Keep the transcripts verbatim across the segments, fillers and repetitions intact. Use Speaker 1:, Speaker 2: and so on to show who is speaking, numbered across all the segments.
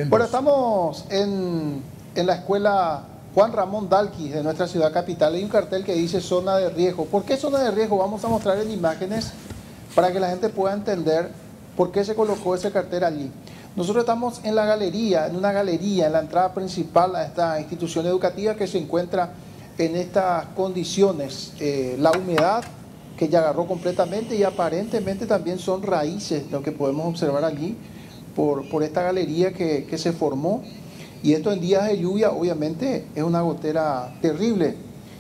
Speaker 1: Bueno, estamos en, en la escuela Juan Ramón Dalquis de nuestra ciudad capital. Hay un cartel que dice zona de riesgo. ¿Por qué zona de riesgo? Vamos a mostrar en imágenes para que la gente pueda entender por qué se colocó ese cartel allí. Nosotros estamos en la galería, en una galería, en la entrada principal a esta institución educativa que se encuentra en estas condiciones. Eh, la humedad que ya agarró completamente y aparentemente también son raíces lo que podemos observar allí por, por esta galería que, que se formó. Y esto en días de lluvia obviamente es una gotera terrible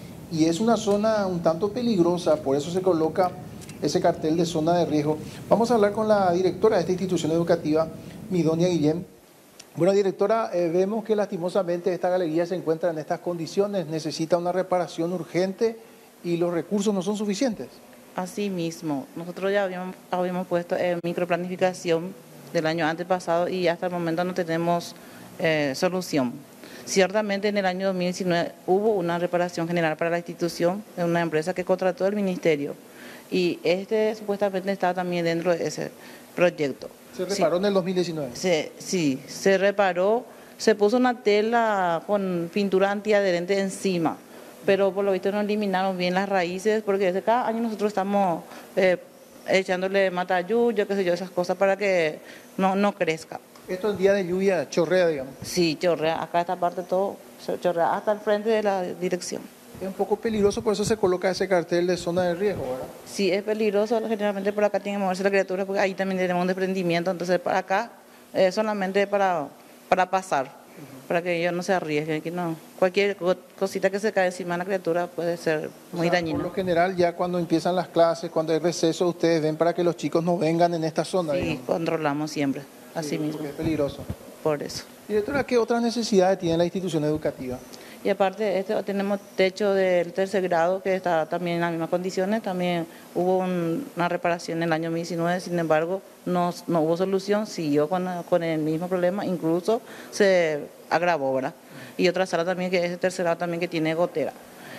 Speaker 1: y es una zona un tanto peligrosa, por eso se coloca ese cartel de zona de riesgo. Vamos a hablar con la directora de esta institución educativa, Midonia Guillén. Bueno, directora, eh, vemos que lastimosamente esta galería se encuentra en estas condiciones, necesita una reparación urgente y los recursos no son suficientes.
Speaker 2: Así mismo, nosotros ya habíamos, habíamos puesto en microplanificación del año antepasado y hasta el momento no tenemos eh, solución. Ciertamente en el año dos mil diecinueve hubo una reparación general para la institución de una empresa que contrató el ministerio y este supuestamente está también dentro de ese proyecto.
Speaker 1: ¿Se reparó sí. en el dos mil diecinueve?
Speaker 2: Se, sí, se reparó, se puso una tela con pintura antiadherente encima, pero por lo visto no eliminaron bien las raíces porque desde cada año nosotros estamos eh, echándole matayuyo, qué sé yo, esas cosas para que no, no crezca.
Speaker 1: Esto en día de lluvia chorrea, digamos.
Speaker 2: Sí, chorrea, acá esta parte todo chorrea, hasta el frente de la dirección.
Speaker 1: Es un poco peligroso, por eso se coloca ese cartel de zona de riesgo, ¿verdad?
Speaker 2: Sí, es peligroso, generalmente por acá tiene que moverse la criatura porque ahí también tenemos un desprendimiento, entonces para acá es solamente para, para pasar, uh-huh. para que ellos no se arriesguen, que no, cualquier cosita que se cae encima de la criatura puede ser muy
Speaker 1: o sea,
Speaker 2: dañina.
Speaker 1: Por lo general, ya cuando empiezan las clases, cuando hay receso, ustedes ven para que los chicos no vengan en esta zona.
Speaker 2: Sí,
Speaker 1: digamos.
Speaker 2: Controlamos siempre, así
Speaker 1: sí,
Speaker 2: mismo.
Speaker 1: Porque es peligroso.
Speaker 2: Por eso.
Speaker 1: Directora, ¿qué otras necesidades tiene la institución educativa?
Speaker 2: Y aparte este, tenemos techo del tercer grado que está también en las mismas condiciones, también hubo un, una reparación en el año dos mil diecinueve, sin embargo no, no hubo solución, siguió con, con el mismo problema, incluso se agravó, ¿verdad? Y otra sala también que es el tercer grado también que tiene gotera.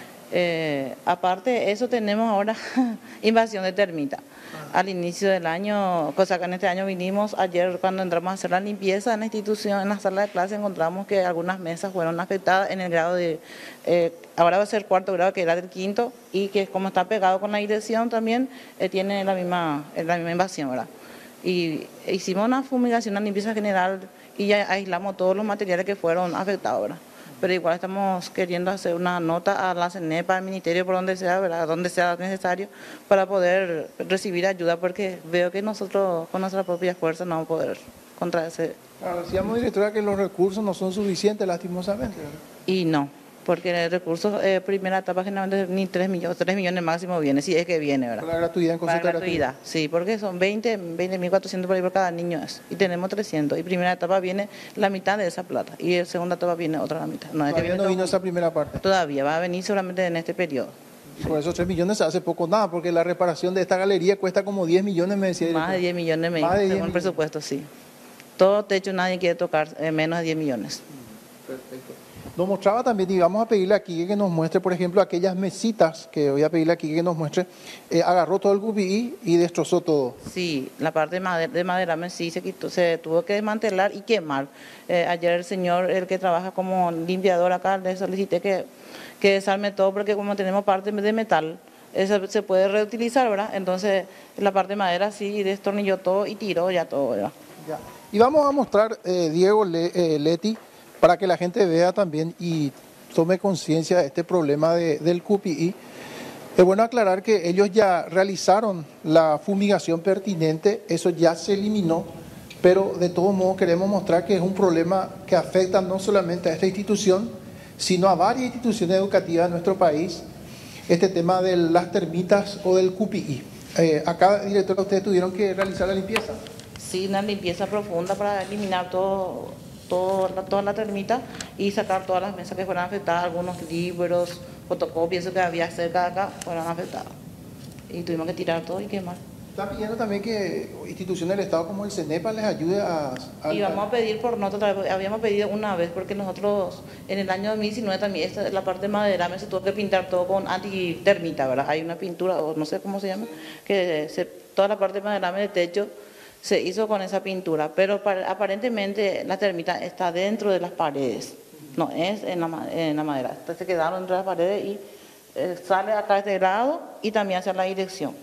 Speaker 2: Eh, aparte de eso tenemos ahora invasión de termita. Al inicio del año, cosa que en este año vinimos, ayer cuando entramos a hacer la limpieza en la institución, en la sala de clase, encontramos que algunas mesas fueron afectadas en el grado de, eh, ahora va a ser cuarto grado, que era del quinto, y que como está pegado con la dirección también, eh, tiene la misma, la misma invasión, ¿verdad? Y hicimos una fumigación, una limpieza general, y ya aislamos todos los materiales que fueron afectados, ¿verdad? Pero igual estamos queriendo hacer una nota a la CENEPA, al ministerio, por donde sea, ¿verdad? Donde sea necesario, para poder recibir ayuda, porque veo que nosotros con nuestra propia fuerza no vamos a poder contra ese.
Speaker 1: Claro, decíamos, directora, que los recursos no son suficientes, lastimosamente, ¿verdad?
Speaker 2: Y no, porque el recurso, eh, primera etapa generalmente ni tres millones, tres millones máximo viene, si es que viene, ¿verdad?
Speaker 1: Para la gratuidad en consulta
Speaker 2: Para la gratuidad, sí, porque son veinte mil cuatrocientos por ahí por cada niño es, y tenemos trescientos, y primera etapa viene la mitad de esa plata, y en segunda etapa viene otra la mitad. No,
Speaker 1: Todavía
Speaker 2: es que
Speaker 1: no vino esa primera parte.
Speaker 2: Todavía, va a venir solamente en este periodo.
Speaker 1: Y por esos tres millones se hace poco nada, porque la reparación de esta galería cuesta como diez millones, me decía.
Speaker 2: Más de diez millones, me
Speaker 1: Más de
Speaker 2: según el presupuesto, sí. Todo techo nadie quiere tocar, eh, menos de diez millones.
Speaker 1: Perfecto. Nos mostraba también, y vamos a pedirle aquí que nos muestre, por ejemplo, aquellas mesitas, que voy a pedirle aquí que nos muestre, eh, agarró todo el Q P I y destrozó todo.
Speaker 2: Sí, la parte de madera, de madera sí se quitó, se tuvo que desmantelar y quemar. Eh, ayer el señor, el que trabaja como limpiador acá, le solicité que, que desarme todo, porque como tenemos parte de metal, eso se puede reutilizar, ¿verdad? Entonces, la parte de madera sí destornilló todo y tiró ya todo, ¿verdad?
Speaker 1: Ya. Y vamos a mostrar, eh, Diego, Le, eh, Leti, para que la gente vea también y tome conciencia de este problema de, del Q P I. Es bueno aclarar que ellos ya realizaron la fumigación pertinente, eso ya se eliminó, pero de todos modos queremos mostrar que es un problema que afecta no solamente a esta institución, sino a varias instituciones educativas de nuestro país, este tema de las termitas o del Q P I. Eh, acá, directora, ustedes tuvieron que realizar la limpieza.
Speaker 2: Sí, una limpieza profunda para eliminar todo, todo, toda la termita y sacar todas las mesas que fueran afectadas, algunos libros, fotocopias, eso que había cerca de acá, fueron afectadas. Y tuvimos que tirar todo y quemar.
Speaker 1: Está pidiendo también que instituciones del Estado como el CENEPA les ayude a... a
Speaker 2: y vamos a pedir por nota, habíamos pedido una vez, porque nosotros en el año dos mil diecinueve también, esta, la parte de madera, se tuvo que pintar todo con antitermita, ¿verdad? Hay una pintura, o no sé cómo se llama, que se, toda la parte de madera de techo se hizo con esa pintura, pero para, aparentemente la termita está dentro de las paredes, no es en la, en la madera. Entonces se quedaron dentro de las paredes y eh, sale acá este grado y también hacia la dirección.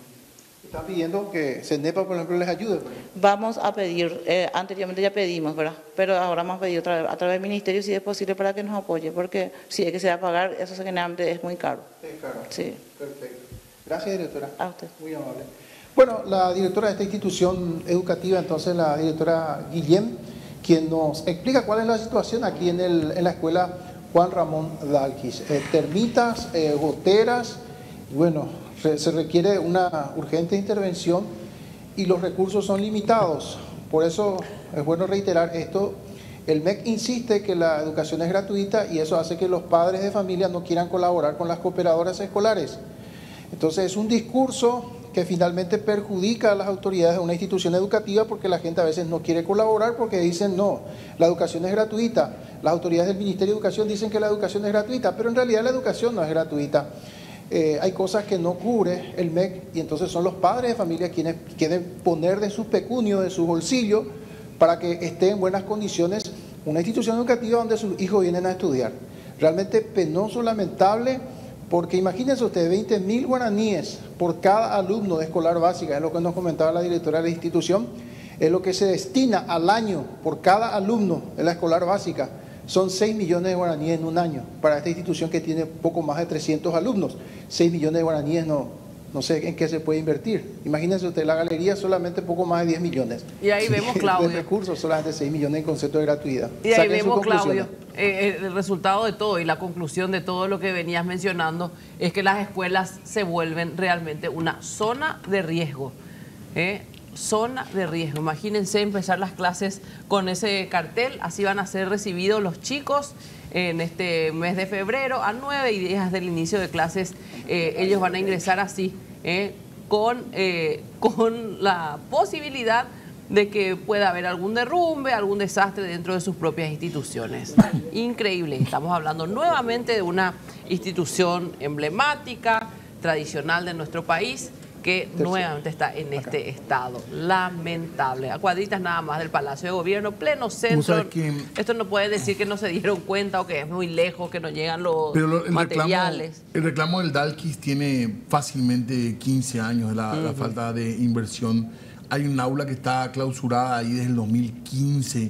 Speaker 1: Están pidiendo que CENEPA, por ejemplo, les ayude.
Speaker 2: Vamos a pedir, eh, anteriormente ya pedimos, ¿verdad? Pero ahora vamos a pedir otra vez, a través del ministerio si es posible para que nos apoye, porque si es que se va a pagar, eso generalmente es muy caro.
Speaker 1: Es caro.
Speaker 2: Sí.
Speaker 1: Perfecto. Gracias, directora.
Speaker 2: A usted.
Speaker 1: Muy amable. Bueno, la directora de esta institución educativa, entonces la directora Guillén, quien nos explica cuál es la situación aquí en, el, en la escuela Juan Ramón Dálquis. Eh, termitas, eh, goteras, y bueno, se, se requiere una urgente intervención y los recursos son limitados. Por eso es bueno reiterar esto. El M E C insiste que la educación es gratuita y eso hace que los padres de familia no quieran colaborar con las cooperadoras escolares. Entonces es un discurso que finalmente perjudica a las autoridades de una institución educativa porque la gente a veces no quiere colaborar porque dicen no, la educación es gratuita. Las autoridades del Ministerio de Educación dicen que la educación es gratuita, pero en realidad la educación no es gratuita. Eh, hay cosas que no cubre el M E C y entonces son los padres de familia quienes quieren poner de su pecunio, de su bolsillo, para que esté en buenas condiciones una institución educativa donde sus hijos vienen a estudiar. Realmente penoso, lamentable. Porque imagínense ustedes, veinte mil guaraníes por cada alumno de escolar básica, es lo que nos comentaba la directora de la institución, es lo que se destina al año por cada alumno de la escolar básica. Son seis millones de guaraníes en un año para esta institución que tiene poco más de trescientos alumnos. seis millones de guaraníes no, no sé en qué se puede invertir. Imagínense ustedes, la galería solamente poco más de diez millones.
Speaker 3: Y ahí vemos, Claudio.
Speaker 1: De recursos, solamente seis millones en concepto de gratuidad.
Speaker 3: Y ahí
Speaker 1: Saquen
Speaker 3: vemos,
Speaker 1: sus conclusiones.
Speaker 3: Claudio, eh, el resultado de todo y la conclusión de todo lo que venías mencionando es que las escuelas se vuelven realmente una zona de riesgo. ¿eh? Zona de riesgo. Imagínense empezar las clases con ese cartel, así van a ser recibidos los chicos en este mes de febrero a nueve y días del inicio de clases. Eh, ellos van a ingresar así, eh, con, eh, con la posibilidad de que pueda haber algún derrumbe, algún desastre dentro de sus propias instituciones. Increíble. Estamos hablando nuevamente de una institución emblemática, tradicional de nuestro país, que nuevamente está en este estado lamentable. A cuadritas nada más del Palacio de Gobierno, pleno centro. Que esto no puede decir que no se dieron cuenta o que es muy lejos, que no llegan los
Speaker 4: pero lo, el
Speaker 3: materiales.
Speaker 4: Reclamo, el reclamo del Dálquis tiene fácilmente quince años, la, uh-huh. la falta de inversión. Hay un aula que está clausurada ahí desde el dos mil quince.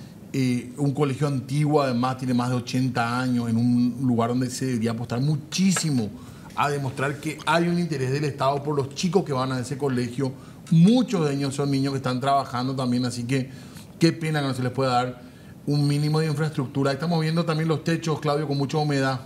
Speaker 4: Eh, un colegio antiguo, además, tiene más de ochenta años, en un lugar donde se debería apostar muchísimo a demostrar que hay un interés del Estado por los chicos que van a ese colegio. Muchos de ellos son niños que están trabajando también, así que qué pena que no se les pueda dar un mínimo de infraestructura. Estamos viendo también los techos, Claudio, con mucha humedad.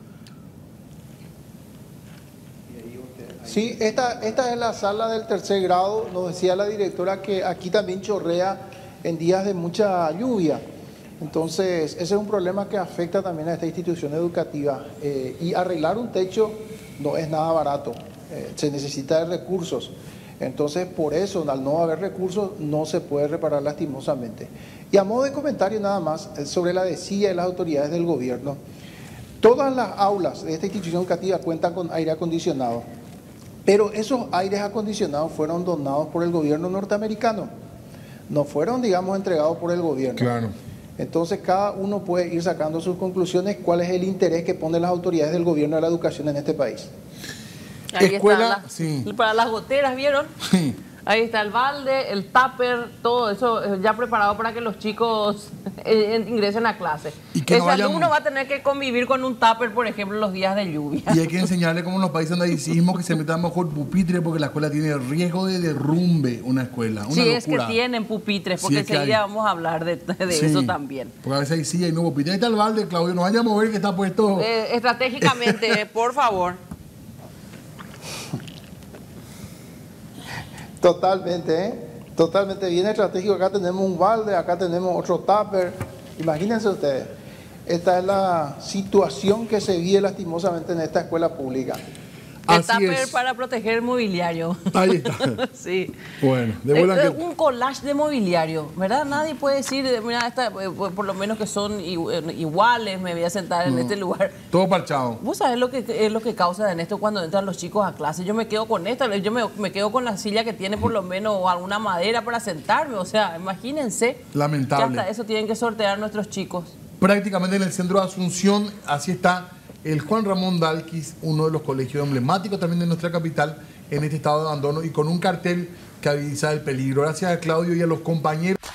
Speaker 1: Sí, esta, esta es la sala del tercer grado. Nos decía la directora que aquí también chorrea en días de mucha lluvia. Entonces, ese es un problema que afecta también a esta institución educativa. Eh, y arreglar un techo no es nada barato, eh, se necesita de recursos. Entonces, por eso, al no haber recursos, no se puede reparar lastimosamente. Y a modo de comentario nada más, eh, sobre la desidia de las autoridades del gobierno, todas las aulas de esta institución educativa cuentan con aire acondicionado, pero esos aires acondicionados fueron donados por el gobierno norteamericano, no fueron, digamos, entregados por el gobierno.
Speaker 4: Claro.
Speaker 1: Entonces cada uno puede ir sacando sus conclusiones, cuál es el interés que ponen las autoridades del gobierno de la educación en este país.
Speaker 3: Ahí
Speaker 4: Escuela,
Speaker 3: está,
Speaker 4: sí.
Speaker 3: Para las goteras, ¿vieron?
Speaker 4: Sí.
Speaker 3: Ahí está el balde, el tupper, todo eso ya preparado para que los chicos eh, ingresen a clase.
Speaker 4: Y que
Speaker 3: Ese
Speaker 4: no vayan...
Speaker 3: alumno va a tener que convivir con un tupper, por ejemplo, los días de lluvia.
Speaker 4: Y hay que enseñarle como en los países donde hay sismo que se metan mejor pupitre porque la escuela tiene riesgo de derrumbe, una escuela. Una
Speaker 3: sí,
Speaker 4: locura.
Speaker 3: Es que tienen pupitres, porque
Speaker 4: sí,
Speaker 3: enseguida vamos a hablar de, de sí, eso también.
Speaker 4: Porque a veces hay silla y no pupitre. Ahí está el balde, Claudio, no vaya a mover que está puesto.
Speaker 3: Eh, estratégicamente, por favor.
Speaker 1: Totalmente, ¿eh? Totalmente bien estratégico. Acá tenemos un balde, acá tenemos otro tupper. Imagínense ustedes, esta es la situación que se vive lastimosamente en esta escuela pública.
Speaker 3: El
Speaker 4: Así
Speaker 3: tupper
Speaker 4: es.
Speaker 3: para proteger el mobiliario.
Speaker 4: Ahí está.
Speaker 3: Sí.
Speaker 4: Bueno, devuelvan
Speaker 3: Es
Speaker 4: que...
Speaker 3: un collage de mobiliario, ¿verdad? Nadie puede decir, mira, esta, eh, por lo menos que son iguales, me voy a sentar en
Speaker 4: No,
Speaker 3: este lugar.
Speaker 4: todo parchado.
Speaker 3: ¿Vos sabés lo que es lo que causa en esto cuando entran los chicos a clase? Yo me quedo con esta, yo me, me quedo con la silla que tiene por lo menos alguna madera para sentarme. O sea, imagínense
Speaker 4: Lamentable.
Speaker 3: que hasta eso tienen que sortear nuestros chicos.
Speaker 4: Prácticamente en el centro de Asunción, así está el Juan Ramón Dálquis, uno de los colegios emblemáticos también de nuestra capital, en este estado de abandono y con un cartel que avisa del peligro. Gracias a Claudio y a los compañeros.